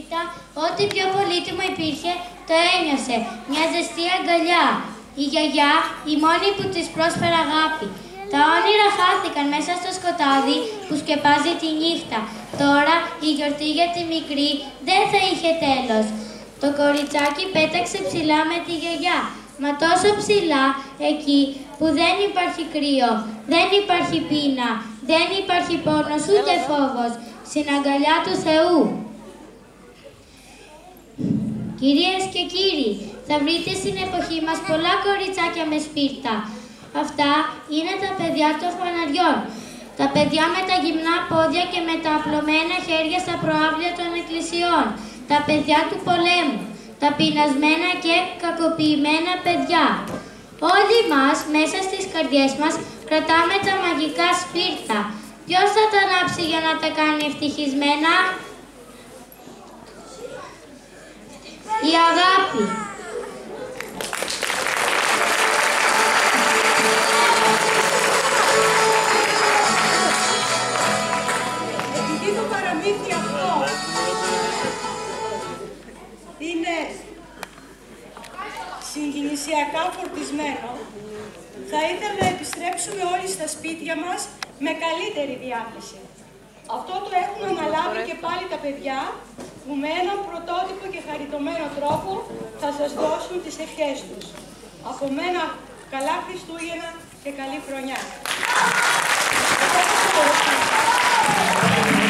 σπίρτα, ό,τι πιο πολύτιμο υπήρχε, το ένιωσε. Μια ζεστή αγκαλιά. Η γιαγιά, η μόνη που της πρόσφερε αγάπη. Τα όνειρα χάθηκαν μέσα στο σκοτάδι που σκεπάζει τη νύχτα. Τώρα η γιορτή για τη μικρή δεν θα είχε τέλος. Το κοριτσάκι πέταξε ψηλά με τη γιαγιά. Μα τόσο ψηλά, εκεί που δεν υπάρχει κρύο, δεν υπάρχει πείνα, δεν υπάρχει πόνος ούτε φόβος, στην αγκαλιά του Θεού. Κυρίες και κύριοι, θα βρείτε στην εποχή μας πολλά κοριτσάκια με σπίρτα. Αυτά είναι τα παιδιά των φαναριών. Τα παιδιά με τα γυμνά πόδια και με τα απλωμένα χέρια στα προάβλια των εκκλησιών. Τα παιδιά του πολέμου. Τα πεινασμένα και κακοποιημένα παιδιά. Όλοι μας, μέσα στις καρδιές μας, κρατάμε τα μαγικά σπίρτα. Ποιος θα τα ανάψει για να τα κάνει ευτυχισμένα? Η αγάπη. Επειδή το παραμύθι αυτό είναι συγκινησιακά φορτισμένο, θα ήθελα να επιστρέψουμε όλοι στα σπίτια μας με καλύτερη διάθεση. Αυτό το έχουν αναλάβει και πάλι τα παιδιά που με έναν πρωτότυπο και χαριτωμένο τρόπο θα σας δώσουν τις ευχές τους. Από μένα καλά Χριστούγεννα και καλή χρονιά.